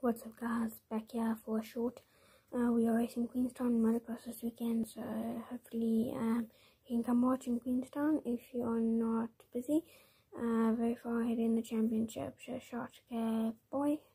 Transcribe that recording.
What's up guys, back here for a short. We are racing Queenstown motocross this weekend, so hopefully you can come watch in Queenstown if you are not busy. Very far ahead in the championship, so shot, okay, boy.